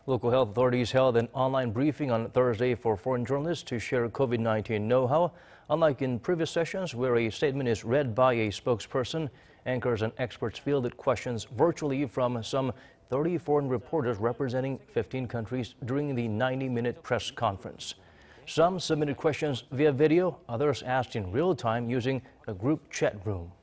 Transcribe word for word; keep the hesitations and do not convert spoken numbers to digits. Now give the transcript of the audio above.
Local health authorities held an online briefing on Thursday for foreign journalists to share COVID nineteen know-how. Unlike in previous sessions where a statement is read by a spokesperson, anchors and experts fielded questions virtually from some thirty foreign reporters representing fifteen countries during the ninety minute press conference. Some submitted questions via video, others asked in real time using a group chat room.